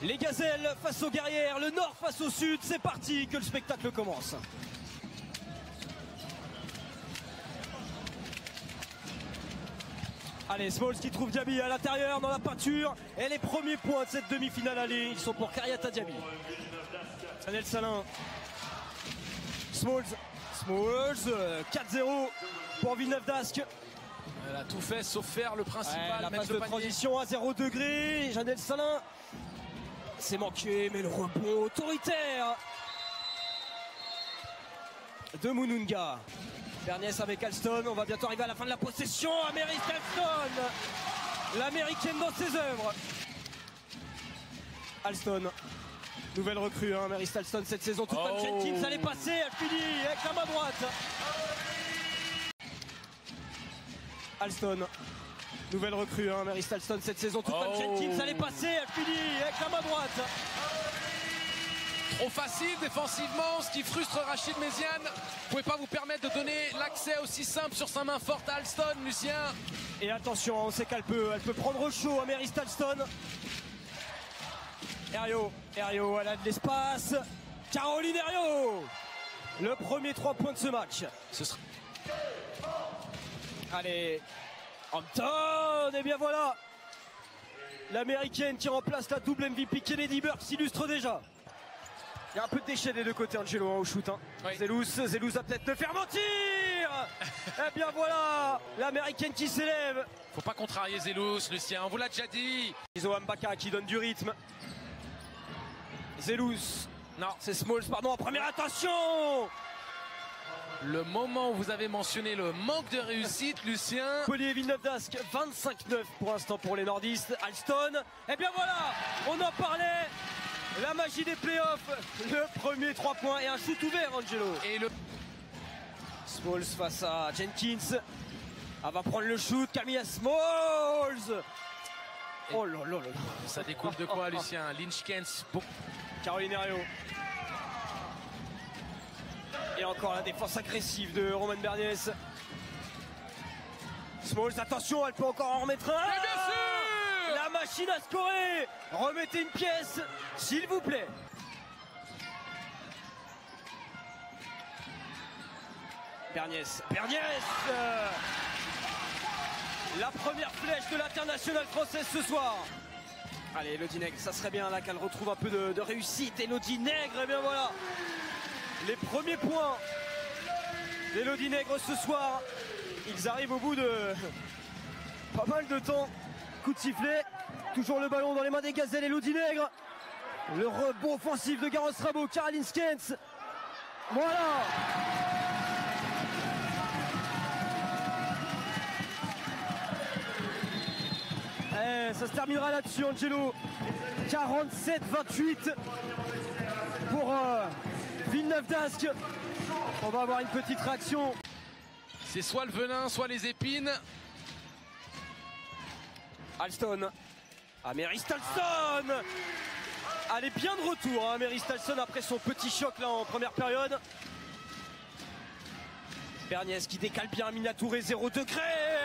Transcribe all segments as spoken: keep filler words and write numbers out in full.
Les gazelles face aux guerrières, le nord face au sud, c'est parti que le spectacle commence. Allez, Smalls qui trouve Diaby à l'intérieur dans la peinture. Et les premiers points de cette demi-finale aller, ils sont pour Kariata Diaby. Janelle Salin. Smalls. Smalls. quatre zéro pour Villeneuve d'Ascq. Elle a tout fait sauf faire le principal. Ouais, la phase de panier. Transition à zéro degré. Janelle Salin. C'est manqué, mais le rebond autoritaire de Mununga. Berniès avec Alston, on va bientôt arriver à la fin de la possession. Ameris Alston, l'américaine dans ses œuvres. Alston, nouvelle recrue, hein, Ameris Alston cette saison. Tout comme oh. Jenkins, elle est passée, elle finit avec la main droite. Alston, nouvelle recrue, hein, Ameris Alston cette saison. Tout comme oh. Jenkins, elle est passée, elle finit avec la main droite. Trop facile défensivement, ce qui frustre Rachid Méziane. Vous pouvez pas vous permettre de donner l'accès aussi simple sur sa main forte à Alston, Lucien. Et attention, on sait qu'elle peut, elle peut prendre chaud à Ameris Alston. Herriot, Herriot, elle a de l'espace. Caroline Herriot, le premier trois points de ce match. Ce sera... Allez, Hampton, et bien voilà. L'américaine qui remplace la double M V P Kennedy Burke s'illustre déjà. Il y a un peu de déchet des deux côtés, Angelo, hein, au shoot. Hein. Oui. Zelous, Zelous va peut-être le faire mentir. Eh bien voilà, l'américaine qui s'élève. Faut pas contrarier Zelous, Lucien, on vous l'a déjà dit. Iso Mbaka qui donne du rythme. Zelous, non, c'est Smalls, pardon, en première attention. Le moment où vous avez mentionné le manque de réussite, Lucien. Montpellier Villeneuve d'Ascq, vingt-cinq neuf pour l'instant pour les nordistes. Alston, eh bien voilà, on en parlait. La magie des playoffs, le premier trois points et un shoot ouvert, Angelo. Et le Smalls face à Jenkins. Elle va prendre le shoot, Camilla Smalls. Et oh là là là. Ça découle de quoi, Lucien? Lynch-Kens. Caroline Herriot. Et encore la défense agressive de Romain Berniès. Smalls, attention, elle peut encore en remettre un. Mais bien sûr, la machine à scorer. Remettez une pièce, s'il vous plaît. Berniès, Berniès euh, la première flèche de l'international française ce soir. Allez, Elodie Nègre, ça serait bien là qu'elle retrouve un peu de, de réussite. Elodie Nègre, et bien voilà. Les premiers points d'Elodie Nègre ce soir. Ils arrivent au bout de pas mal de temps. Coup de sifflet. Toujours le ballon dans les mains des gazelles. Elodie Nègre. Le rebond offensif de Garros Rabot. Caroline Skens. Voilà. Eh, ça se terminera là-dessus, Angelo. quarante-sept vingt-huit pour euh, Villeneuve d'Ascq. On va avoir une petite réaction. C'est soit le venin, soit les épines. Alston. Ameris Alston. Elle est bien de retour, hein, Ameris Alston, après son petit choc là en première période. Berniès qui décale bien Amina Touré, zéro degré.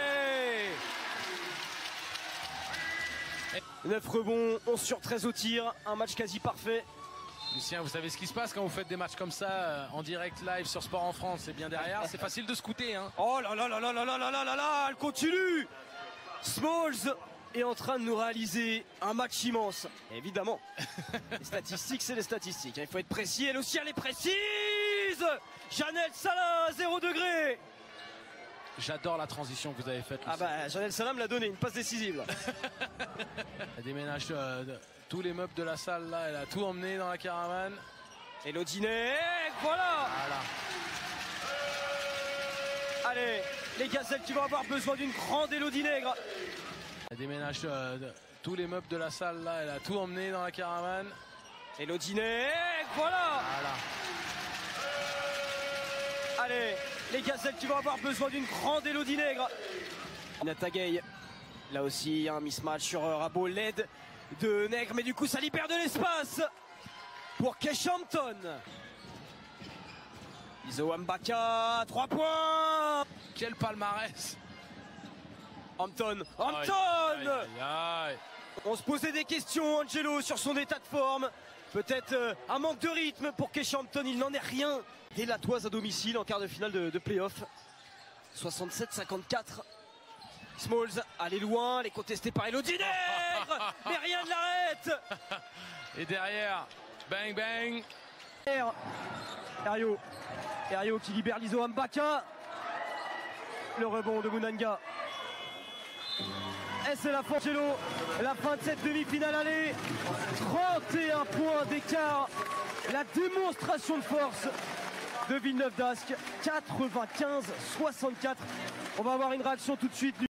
neuf rebonds, onze sur treize au tir, un match quasi parfait. Lucien, vous savez ce qui se passe quand vous faites des matchs comme ça euh, en direct live sur Sport en France et bien derrière, c'est facile de scouter. Hein. Oh là là là là là là là là là là, elle continue. Smalls est en train de nous réaliser un match immense. Et évidemment, les statistiques, c'est les statistiques. Il faut être précis, elle aussi, elle est précise. Janelle Salin, zéro degré. J'adore la transition que vous avez faite. Ah bah, Janelle Salin me l'a donné, une passe décisive. Elle déménage euh, de, tous les meubles de la salle là, elle a tout emmené dans la caravane. Elodie Nègre, voilà. Voilà. Allez, les gazelles qui vont avoir besoin d'une grande Elodie Nègre. Elle déménage euh, de, tous les meubles de la salle là, elle a tout emmené dans la caravane. Elodie Nègre, voilà. Voilà. Allez, les gazelles qui vont avoir besoin d'une grande Elodie Nègre. Nata Gay, là aussi un mismatch sur Rabot, l'aide de Nègre, mais du coup ça libère de l'espace pour Kesh Hampton. Iso Mbaka, trois points. Quel palmarès. Hampton, Hampton. Aïe, aïe, aïe. On se posait des questions, Angelo, sur son état de forme. Peut-être euh, un manque de rythme pour Keshampton, il n'en est rien. Dès la Toise à domicile en quart de finale de, de play-off. soixante-sept cinquante-quatre. Smalls, allez loin, les contestés par Elodie Nègre, mais rien ne l'arrête. Et derrière, bang bang. Herriot, Herriot qui libère Lizo Mbaka. Le rebond de Munanga. Et c'est la fin, Angelo, la fin de cette demi-finale aller. trente et un points d'écart. La démonstration de force de Villeneuve d'Ascq. quatre-vingt-quinze soixante-quatre. On va avoir une réaction tout de suite.